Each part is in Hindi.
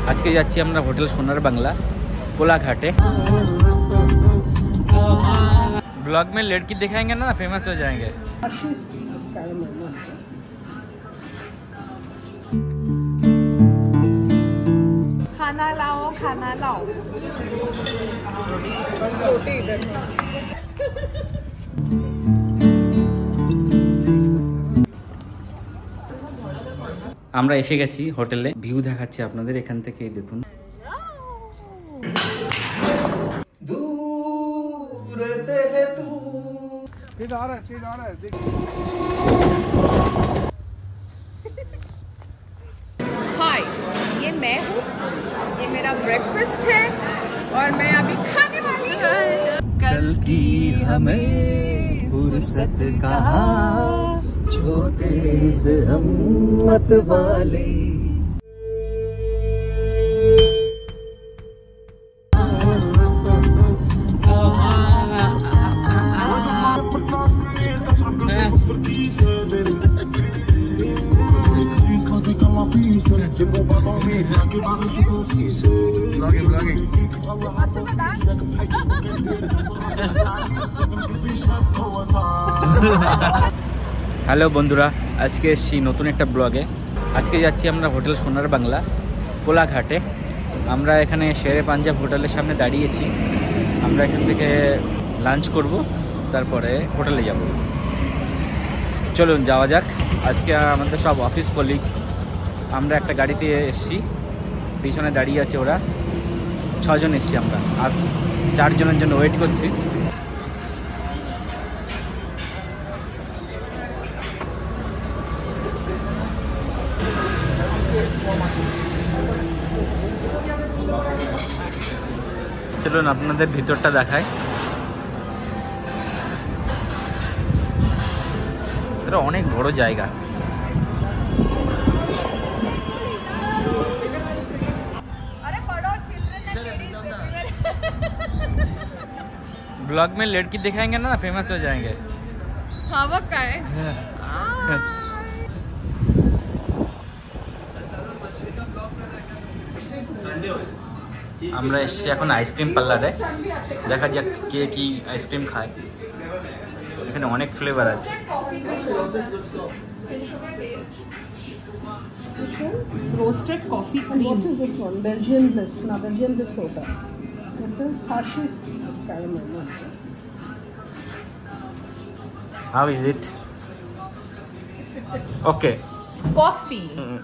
আজকে যাচ্ছি আমরা হোটেল সোনার বাংলা कोलाघाटे। ब्लॉग में लड़की दिखाएंगे ना, फेमस हो जाएंगे। खाना लाओ, खाना लाओ। रोटी इधर है। আমরা এসে গেছি হোটেলে, ভিউ দেখাচ্ছি আপনাদের এখান থেকে, দেখুন। हाय, ये मैं हूँ, ये मेरा ब्रेकफास्ट है और मैं अभी खाने वाली हूँ। कल की हमें फुर्सत कहा, छोटे से हिम्मत वाले। হ্যালো বন্ধুরা, আজকে এসছি নতুন একটা ব্লগে। আজকে যাচ্ছি আমরা হোটেল সোনার বাংলা কোলাঘাটে। আমরা এখানে শেরে পাঞ্জাব হোটেলের সামনে দাঁড়িয়েছি। আমরা এখান থেকে লাঞ্চ করব, তারপরে হোটেলে যাব। চলুন যাওয়া যাক। আজকে আমাদের সব অফিস কলিগ, আমরা একটা গাড়িতে এসছি, পিছনে দাঁড়িয়ে আছে ওরা। 6 জন এসছি আমরা, আর 4 জনের জন্য ওয়েট করছি। চলুন আপনাদের ভিতরটা দেখায়। এটা অনেক বড় জায়গা। ब्लॉग में लड़की दिखाएंगे ना, फेमस हो जाएंगे। हाँ वो क्या है? আমরা এসছি এখন আইসক্রিম পার্লারে, দেখা যাক কে কি আইসক্রিম খায়। এখানে অনেক ফ্লেভার আছে। Roasted coffee cream. What is this one? Belgian bliss. Now Belgian bliss होता है. This is Hershey's Kisses caramel. How is it? Okay. Coffee.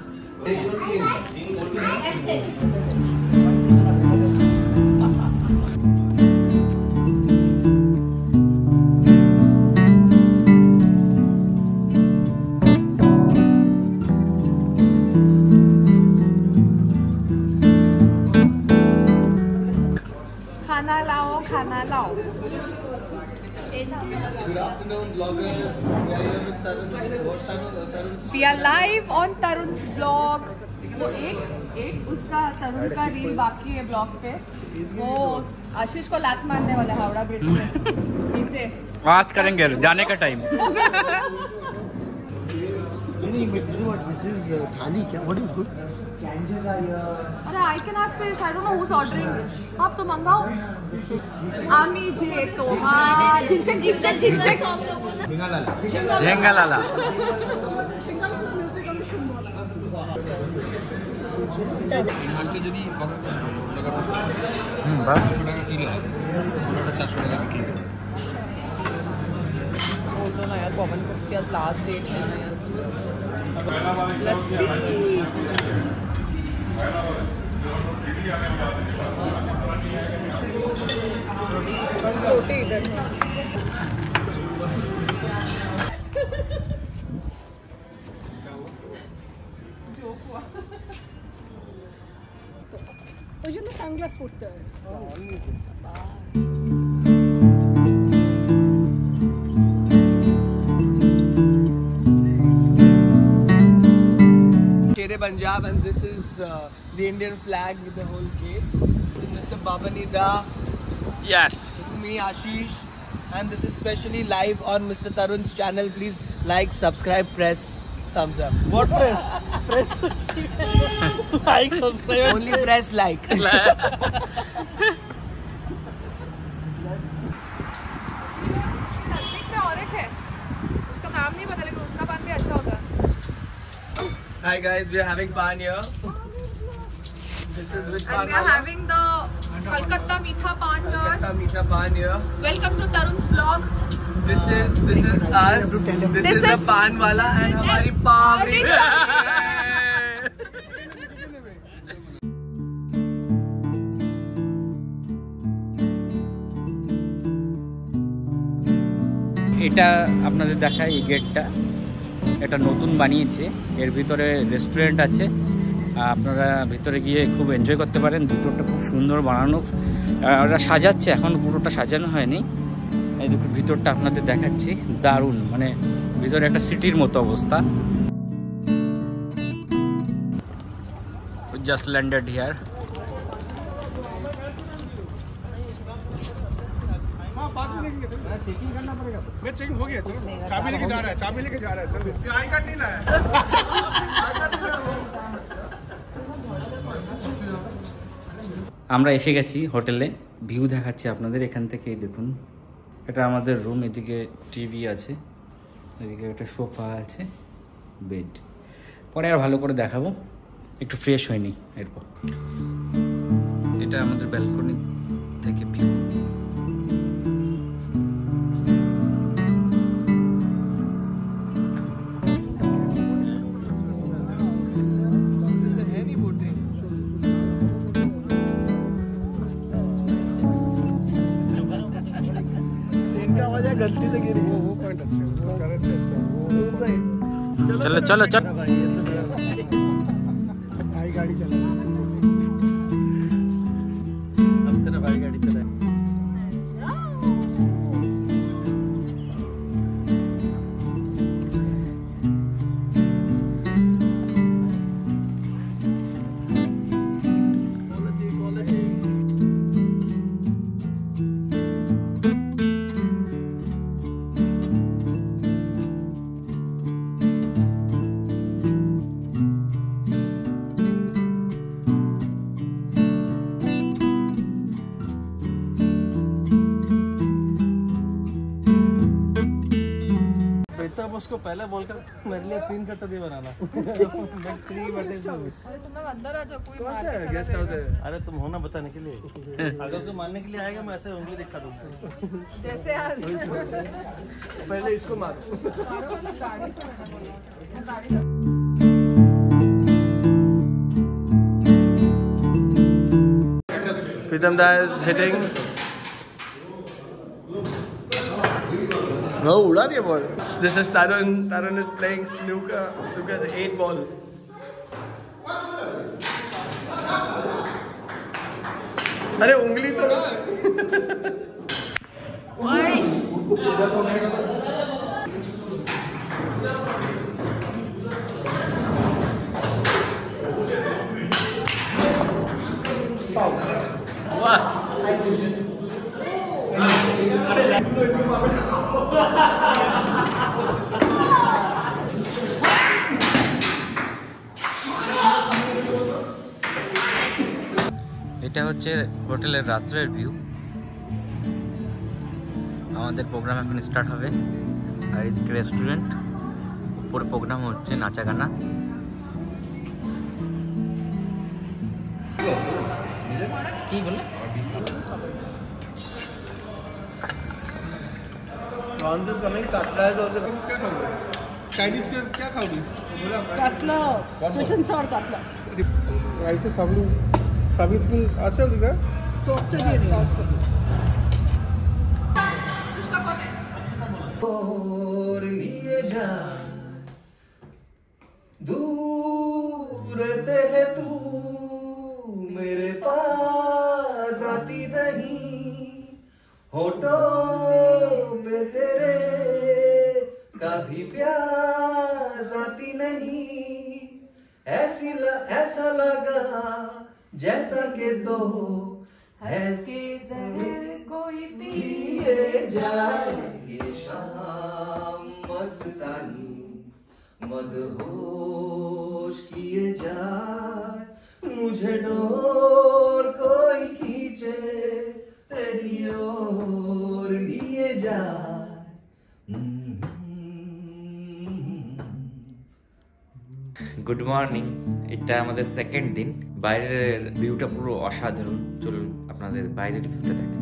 खाना लाओ, खाना लाओ। Good afternoon, vloggers. We are here with Tarun. We are live on Tarun's vlog. वो एक उसका तरुण का रील बाकी है ब्लॉग पे। वो आशीष को लात मारने वाला हावड़ा ब्रिज से नीचे। आज करेंगे जाने का टाइम। नहीं, but this is थाली क्या? What is good? Ganges are here. अरे I can have fish. I don't know who's ordering. आप तो मंगाओ। आमी जे तो हाँ झिंचक झिंचक झिंचक। झेंगालाला। মাছটা যদি বাহ 200 টাকা কিলো হয়, ওটা 400 টাকা বিক্রি করে। बोल दो ना यार, पवन को क्या लास्ट डेट है ना यार। लस्सी। रोटी इधर है। ওই জন্য সানগ্লাস পরতে হয়। Shere Punjab, and this is the Indian flag with the whole cape. This is Mr. Babani Da. Yes. This is me, Ashish, and this is specially live on Mr. Tarun's channel. Please like, subscribe, press thumbs up. What press? Press. Like, subscribe. Only press like. नजदीक में और एक है, उसका नाम नहीं पता लेकिन उसका पान भी अच्छा होता है। Hi guys, we are having pan here. This is which And pan? we are having the Kolkata Meetha Pan here. Kolkata Meetha pan here. Welcome to Tarun's vlog. This is us. This is the pan wala and हमारी पावरी এটা আপনাদের দেখায় এই গেটটা, এটা নতুন বানিয়েছে, এর ভিতরে রেস্টুরেন্ট আছে, আপনারা ভিতরে গিয়ে খুব এনজয় করতে পারেন। ভিতরটা খুব সুন্দর বানানো, ওরা সাজাচ্ছে, এখন পুরোটা সাজানো হয়নি। এই দেখুন ভিতরটা আপনাদের দেখাচ্ছি, দারুণ, মানে ভিতরে একটা সিটির মতো অবস্থা। Just landed here. चेकिंग करना पड़ेगा। मैं चेकिंग हो गया, चलो चाबी लेके जा रहा है, चाबी लेके जा रहा है, चलो आई कार्ड नहीं लाया। আমরা এসে গেছি হোটেলে, ভিউ দেখাচ্ছি আপনাদের এখান থেকে। দেখুন এটা আমাদের রুম, এদিকে টিভি আছে, এদিকে একটা সোফা আছে, বেড। পরে আর ভালো করে দেখাবো, একটু ফ্রেশ হয়নি এরপর। এটা আমাদের ব্যালকনি থেকে ভিউ। गलती से गिरी, वो पॉइंट अच्छा है, वो करंट अच्छा है। चलो चलो चलो, भाई गाड़ी चला, अब तेरा भाई गाड़ी चला। तब उसको पहले बोलकर मेरे लिए 3 कट्टा भी बनाना। तुम अंदर आ जाओ, कोई कौन सा है गेस्ट हाउस है? अरे तुम होना बताने के लिए, अगर तुम मानने के लिए आएगा मैं ऐसे उंगली दिखा दूंगा। जैसे पहले इसको मारो। Pritam Da is hitting. No, उड़ा दिया ball. This is Tarun. Tarun is playing snooker. Snooker is 8 ball. अरे उंगली तो ना। এটা হচ্ছে হোটেলের রাত্রের ভিউ। আমাদের প্রোগ্রাম এখন স্টার্ট হবে, আর এদিকে রেস্টুরেন্ট, উপরে প্রোগ্রাম হচ্ছে নাচা গানা। কি বলে Prawns is coming. Katla is also coming. Chinese का क्या खाओगी? Katla, sweet and sour katla. ऐसे साबुन स्पून अच्छा दिखा। Toasted ये नहीं। और लिए जा दूर तेरे तू मेरे पास आती नहीं, होठों पे तेरे कभी प्यास आती नहीं, ऐसा लगा जैसा के दो ऐसे जहर कोई पिए जाए ये शाम मस्तानी, मदहोश किए जाए मुझे डोर कोई खींचे तेरी ओर लिए जाए। গুড মর্নিং, এটা আমাদের সেকেন্ড দিন। বাইরের ভিউটা পুরো অসাধারণ। চলুন আপনাদের বাইরের ভিউটা দেখেন।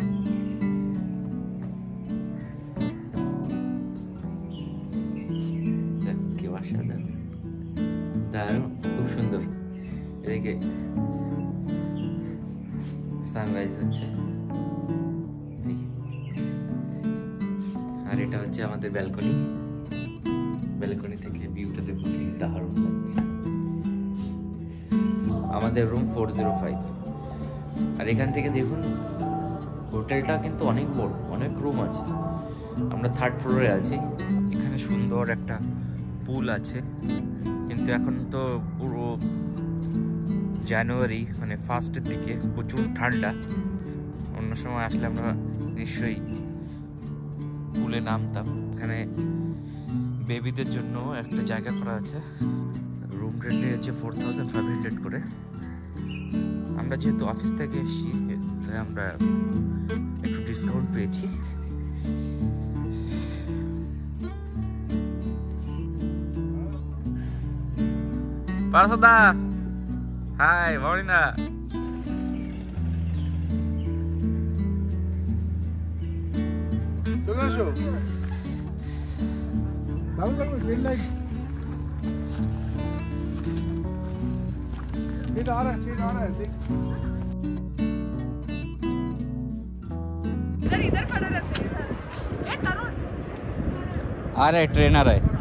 কি অসাধারণ, দারুণ, খুব সুন্দর। এদিকে সানরাইজ হচ্ছে, আর এটা হচ্ছে আমাদের ব্যালকনি। ব্যালকনি থেকে ভিউটা দেখুন, কি দারুণ লাগছে। আমাদের রুম 405, আর এখান থেকে দেখুন হোটেলটা কিন্তু অনেক বড়, অনেক রুম আছে। আমরা 3rd ফ্লোরে আছি। এখানে সুন্দর একটা পুল আছে, কিন্তু এখন তো পুরো জানুয়ারি, মানে ফার্স্টের দিকে প্রচুর ঠান্ডা। অন্য সময় আসলে আমরা নিশ্চয়ই পুলে নামতাম। এখানে বেবিদের জন্য একটা জায়গা করা আছে। রুম রেন্ট হচ্ছে 4500 করে। আমরা যেহেতু অফিস থেকে এসেছি, তাই আমরা একটু ডিসকাউন্ট পেয়েছি। পার্থদা, হাই মরিনা। চলে আসো। দারুণ লাগবে, গ্রিন লাইট। शेड आ रहा है देख। इधर खड़े रहते हैं। ए तरुण, आ रहा है, ट्रेन आ रहा है।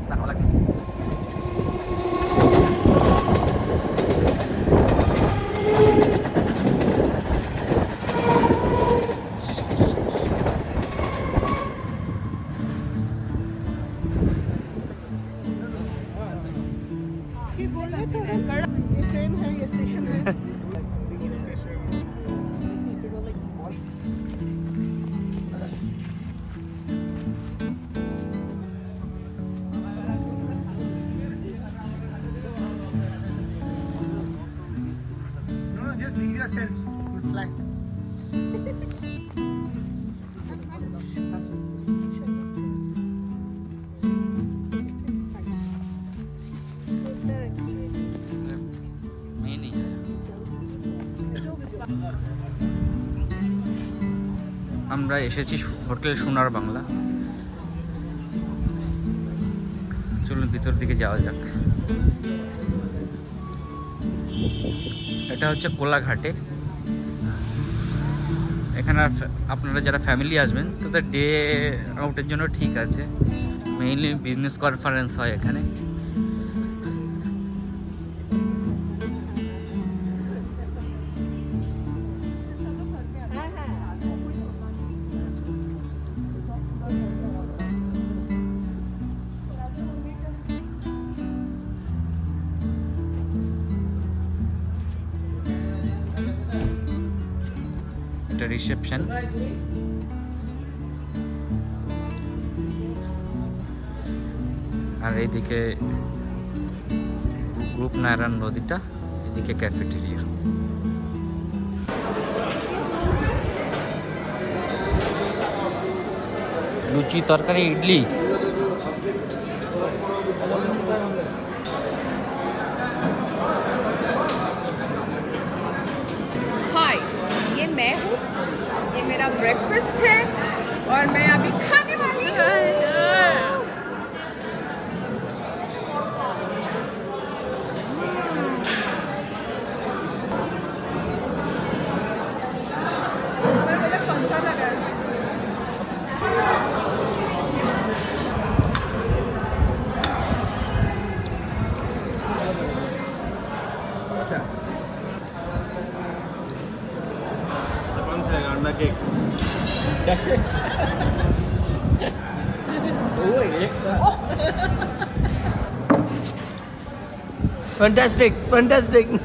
ये ट्रेन है, ये स्टेशन है। No, just leave yourself. You'll fly. আমরা এসেছি হোটেল সোনার বাংলা। চলুন ভিতর দিকে যাওয়া যাক। এটা হচ্ছে কোলাঘাটে। এখানে আপনারা যারা ফ্যামিলি আসবেন তাদের ডে আউটের জন্য ঠিক আছে। মেইনলি বিজনেস কনফারেন্স হয় এখানে। এটা রিসেপশন। আর এইদিকে গ্রুপ নারায়ণ নদীটা, এদিকে ক্যাফেটেরিয়া। লুচি, তরকারি, ইডলি। हाय, ये मैं हूँ, ये मेरा ब्रेकफास्ट है और मैं अभी खाने वाली हूँ। अंडा cake. Fantastic, fantastic. The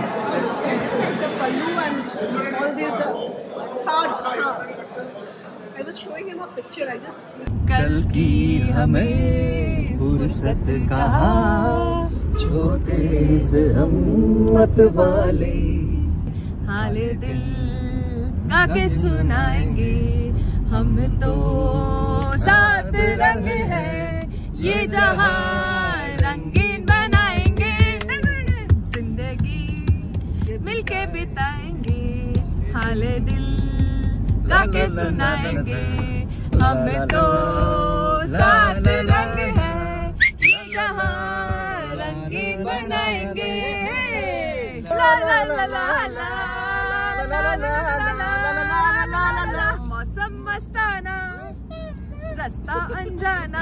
pallu and all these hard. I was showing him a picture. I just. कल की हमें फुर्सत कहा, छोटे से हिम्मत वाले। हाले दिल गा के सुनाएंगे हम तो, सात रंग है ये जहां, रंगीन बनाएंगे जिंदगी मिलके बिताएंगे। हाले दिल गा के सुनाएंगे हम तो, सात रंग है ये जहां, रंगीन बनाएंगे। ला ला ला ला ला ला ला ला ला, मौसम मस्ताना, रास्ता अनजाना,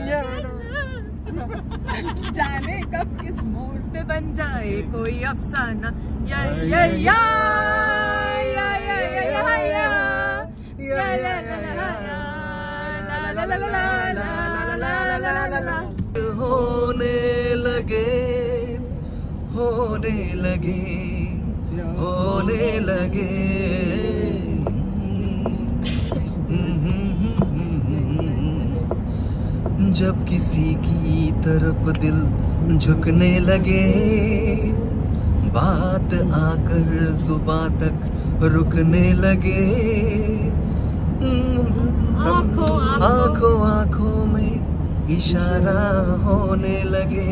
जाने कब किस मोड़ पे बन जाए कोई अफसाना। या या या या या या या या या। होने लगे होने लगे होने लगे, जब किसी की तरफ दिल झुकने लगे, बात आकर जुबां तक रुकने लगे, आंखों आंखों में इशारा होने लगे,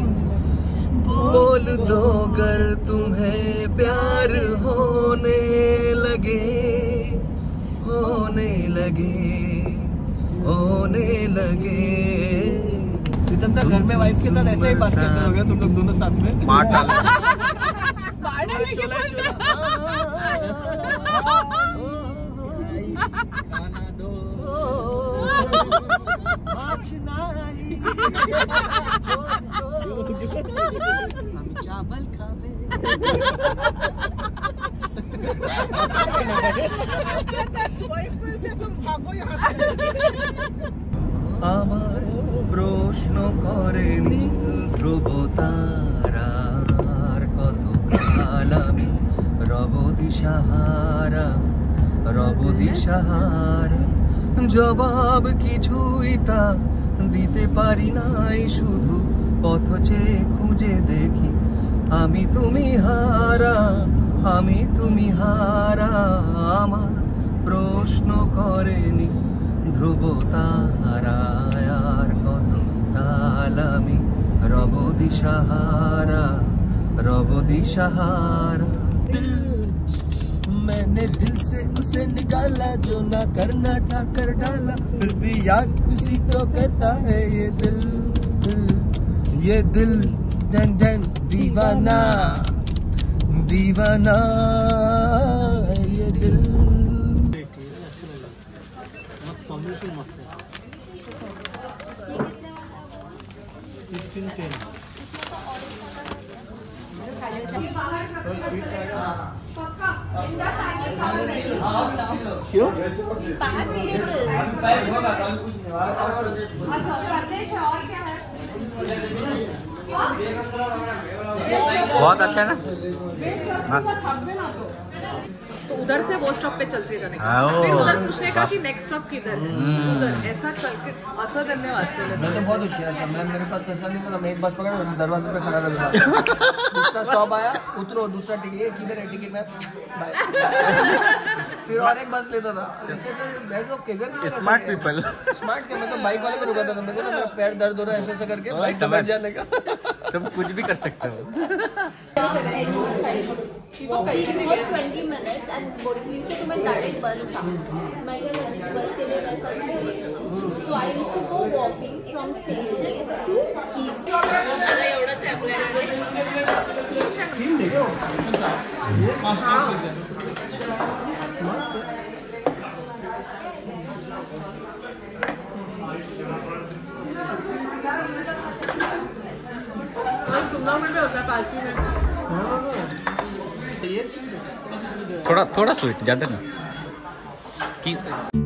बोल दो अगर तुम्हें प्यार होने लगे, होने लगे होने लगे। तब तक घर में वाइफ के साथ ऐसे ही बात करते होगे तुम लोग दोनों साथ में। खाना दो हम चावल खावे। আমার প্রশ্ন করেনি ধ্রুব তারার, কত কাল আমি রব দিশাহারা, রব দিশাহারা। জবাব কিছুই তা দিতে পারি নাই, শুধু পথ চেয়ে খুঁজে দেখি আমি তুমি হারা, আমি তুমি হারা। আমার প্রশ্ন করেনি ধ্রুব তারায়, আর কত কাল আমি রব দিশাহারা, রব দিশাহারা। मैंने दिल से उसे निकाला, जो ना करना था कर डाला, फिर भी याद उसी को करता है ये दिल, ये दिल डन डन दीवाना, दीवाना ये दिल। कॉम्बिनेशन मस्त है। क्यों? बहुत अच्छा है ना, मस्त। तो उधर से वो स्टॉप पे चलते जाने का, हाँ, फिर उधर पूछने का कि नेक्स्ट स्टॉप किधर है, उधर ऐसा चल के असर धन्यवाद से। मैं तो बहुत होशियार था, मेरे पास पैसा नहीं था, मैं एक बस पकड़ा दरवाजे पे खड़ा रहा, दूसरा स्टॉप आया उतरो, दूसरा टिकट किधर है, टिकट में फिर और एक बस लेता था। स्मार्ट पीपल, स्मार्ट क्या, मैं तो बाइक वाले को रुका था, मेरे को ना मेरा पैर दर्द हो रहा है ऐसे करके बाइक से बैठ जाने का। तुम कुछ भी कर सकते हो। 20 minutes and बोरीवली से तो मैं डायरेक्ट बस था, मैं क्या करती थी बस के लिए वैसा चाहिए, so I used to go walking from station to east। आता एवढंच आहे आपल्याकडे। शिमला में भी होता है पार्टी में। थोड़ा स्वीट, ज्यादा ना कि